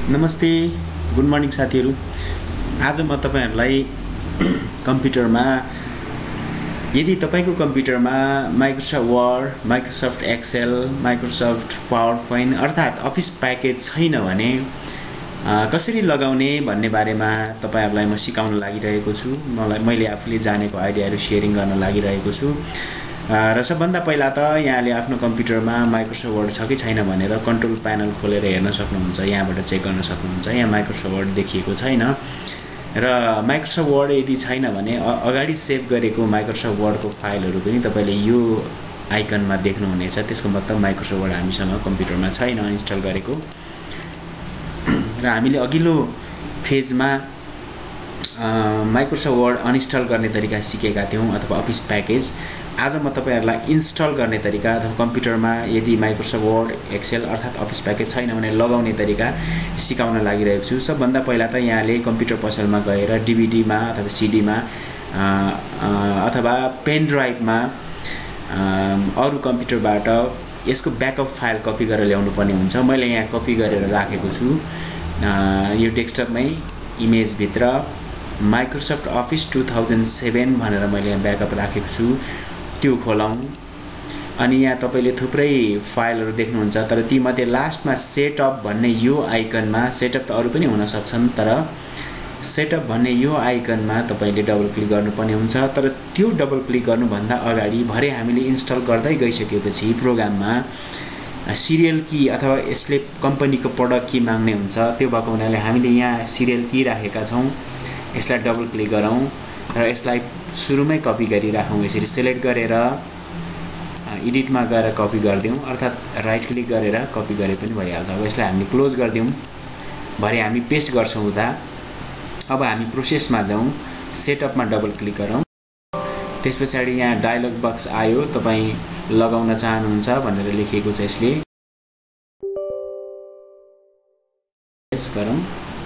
नमस्ते, good morning साथीहरू। आज म तपाईहरुलाई कम्प्युटरमा यदि तपाईको कम्प्युटरमा Microsoft Word, Microsoft Excel, Microsoft PowerPoint अर्थात् अफिस प्याकेज छैन भने कसरी लगाउने भन्ने बारेमा तपाईहरुलाई म सिकाउन लागिरहेको छु। मैले आफूले जानेको आइडियाहरु शेयरिङ गर्न लागिरहेको छु। र सबभन्दा पहिला त यहाँले आफ्नो कम्प्युटरमा माइक्रोसफ्ट वर्ड छ कि छैन भनेर कन्ट्रोल प्यानल खोलेर हेर्न सक्नुहुन्छ। यहाँबाट चेक गर्न सक्नुहुन्छ। यहाँ माइक्रोसफ्ट वर्ड देखिएको छैन र माइक्रोसफ्ट वर्ड यदि छैन भने अगाडि सेभ गरेको माइक्रोसफ्ट वर्डको फाइलहरु पनि तपाईले यो आइकनमा देख्नुहुनेछ। त्यसको मतलब माइक्रोसफ्ट वर्ड हामीसँग कम्प्युटरमा छैन इन्स्टल गरेको। र हामीले अघिल्लो फेजमा माइक्रोसफ्ट वर्ड अनइन्स्टल गर्ने तरिका सिकेका थियौं अथवा अफिस प्याकेज। आज म तपाईहरुलाई इन्स्टल गर्ने तरिका अथवा कम्प्युटरमा यदि माइक्रोसफ्ट वर्ड, एक्सेल अर्थात् अफिस प्याकेज छैन भने लगाउने तरिका सिकाउन लागिरहेको छु। सबभन्दा पहिला त यहाँले कम्प्युटर पसलमा गएर डीभीडीमा अथवा सीडीमा अथवा पेन ड्राइभमा अरु कम्प्युटरबाट यसको ब्याकअप फाइल कपी गरेर ल्याउनु पर्ने हुन्छ। मैले यहाँ कपी गरेर राखेको छु। यो डेस्कटपमै इमेज भित्र माइक्रोसफ्ट अफिस 2007 भनेर मैले यहाँ ब्याकअप राखेको छु। त्यो खोलौं अनि यहाँ तपाईले थुप्रै फाइलहरु देख्नुहुन्छ। तर ती मध्ये लास्टमा सेटअप भन्ने यो आइकनमा, सेटअप त अरु पनि हुन सक्छन् तर सेटअप भन्ने यो आइकनमा तपाईले डबल क्लिक गर्नुपर्ने हुन्छ। तर त्यो डबल क्लिक गर्नु भन्दा अगाडि भरे हामीले इन्स्टल गर्दै गइसकेपछि प्रोग्राममा सिरियल की अथवा यसले कम्पनीको प्रोडक्ट की माग्ने हुन्छ। त्यो भएको हुनाले हामीले यहाँ सिरियल की राखेका छौं। यसलाई डबल क्लिक गरौँ र यसलाई सुरुमै कपी गरिराखौं। यसरी सिलेक्ट गरेर एडिटमा गएर कपी गर्दियौं अर्थात् राइट क्लिक गरेर कपी गरे पनि भइहाल्छ। अब यसलाई हामीले क्लोज गर्दियौं। भरे हामी पेस्ट गर्छौं उता। अब हामी प्रोसेसमा जाउँ। सेटअपमा डबल क्लिक गरौँ। त्यसपछि यहाँ डायलग बक्स आयो। तपाई लगाउन चाहनुहुन्छ भनेर लेखिएको छ। यसले यस गरौँ।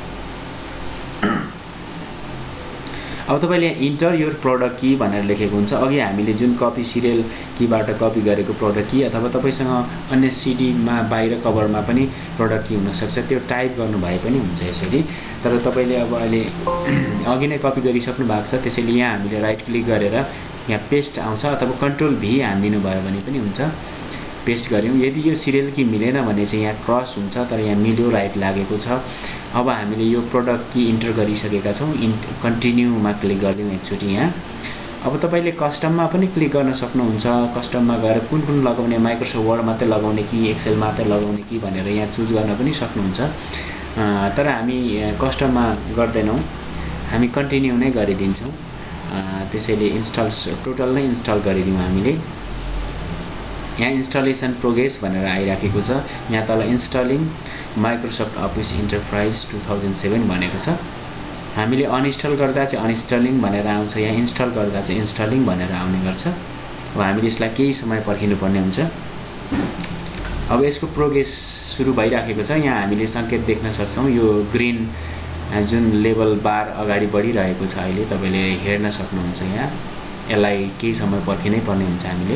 अब तपाईले इन्टर योर प्रोडक्ट की भनेर लेखेको हुन्छ। अघि हामीले जुन कपी सिरियल कीबाट कपी गरेको प्रोडक्ट की अथवा तपाईसँग अन्य सीडीमा बाहिर कभरमा पनि प्रोडक्ट की हुन सक्छ। त्यो टाइप गर्नु भए पनि हुन्छ यसरी। तर तपाईले अब अहिले अघि नै कपी गरिसक्नु भएको छ। त्यसैले यहाँ हामीले राइट क्लिक गरेर यहाँ पेस्ट आउँछ अथवा कन्ट्रोल भी हान्दिनु भयो भने पनि हुन्छ। पेस्ट गर्यौं। यदि यो सिरियल की मिलेन भने चाहिँ यहाँ क्रस हुन्छ। तर यहाँ मिल्यो, राइट लागेको छ। अब हामीले यो प्रोडक्ट की इन्टर गरिसकेका छौं। कन्टिन्युमा क्लिक गर्दियौं एकचोटी यहाँ। अब तपाईले कस्टममा पनि क्लिक गर्न सक्नुहुन्छ। कस्टममा गएर कुन कुन लगाउने, माइक्रोसफ्ट वर्ड मात्रै लगाउने कि एक्सेल मात्रै लगाउने कि भनेर यहाँ चुज गर्न पनि सक्नुहुन्छ। तर हामी कस्टममा गर्दैनौं। हामी कन्टिन्यु नै गरिदिन्छौं। त्यसैले इन्स्टल टोटल नै इन्स्टल गरिदियौं हामीले। यहाँ इन्स्टलेसन प्रोग्रेस भनेर आइराखेको छ। यहाँ तल इन्स्टलिङ माइक्रोसफ्ट अफिस इन्टरप्राइज 2007 भनेको छ। हामीले अनइन्स्टल गर्दा चाहिँ अनइन्स्टलिङ भनेर आउँछ। यहाँ इन्स्टल गर्दा चाहिँ इन्स्टलिङ भनेर आउने गर्छ। अब हामीले यसलाई केही समय पर्खिनु पर्ने हुन्छ। अब यसको प्रोग्रेस सुरु भइराखेको छ। यहाँ हामीले संकेत देख्न सक्छौं। यो ग्रीन जुन लेभल बार अगाडि बढिरहेको छ अहिले तपाईले हेर्न सक्नुहुन्छ। यहाँ यसलाई केही समय पर्खिनै पर्ने हुन्छ हामीले।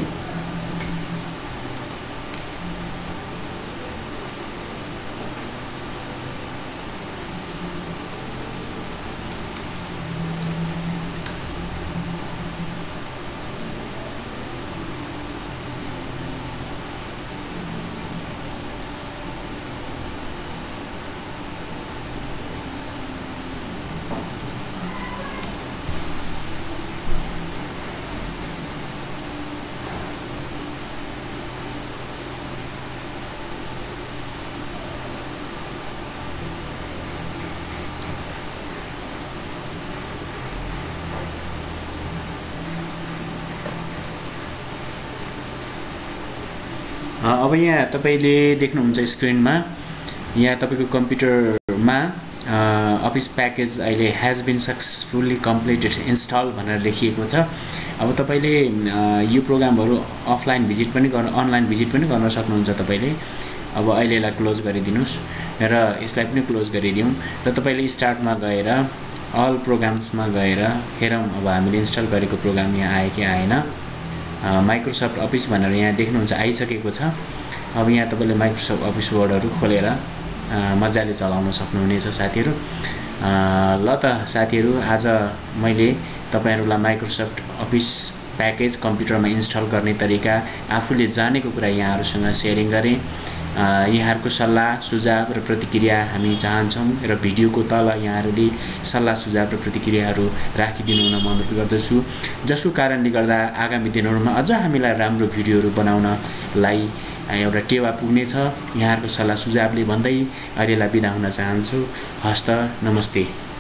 अब यहाँ तपाईले देख्नुहुन्छ स्क्रिनमा यहाँ तपाईको कम्प्युटरमा अफिस प्याकेज अहिले has been successfully completed install भनेर लेखिएको छ। अब तपाईले यो प्रोग्रामहरु अफलाइन भिजिट पनि गर्न, अनलाइन भिजिट पनि गर्न सक्नुहुन्छ तपाईले। अब अहिले यसलाई क्लोज गरिदिनुस् र यसलाई पनि क्लोज गरिदियौं र तपाईले स्टार्टमा गएर अल प्रोग्राम्समा गएर हेरौं अब हामीले इन्स्टल गरेको प्रोग्राम यहाँ आयो कि आएन। माइक्रोसफ्ट अफिस भनेर यहाँ देख्नुहुन्छ आइसकेको छ। अब यहाँ तपाईले माइक्रोसफ्ट अफिस वर्डहरु खोलेर मजाले चलाउन सक्नुहुनेछ साथीहरु। ल त साथीहरु, आज मैले तपाईहरुलाई माइक्रोसफ्ट अफिस प्याकेज कम्प्युटरमा इन्स्टल गर्ने तरिका आफूले जानेको कुरा यहाँहरुसँग शेयरिङ गरे। यहाँहरुको सल्लाह सुझाव र प्रतिक्रिया हामी चाहन्छौं र भिडियोको तल यहाँहरुले सल्लाह सुझाव र प्रतिक्रियाहरु राखिदिनु हुन म अनुरोध गर्दछु, जसको कारणले गर्दा आगामी दिनहरुमा अझ हामीलाई राम्रो भिडियोहरु बनाउनलाई एउटा टेवा पुग्नेछ। यहाँहरुको सल्लाह सुझावले भन्दै अहिलेलाई बिदा हुन चाहन्छु। हस्त, नमस्ते।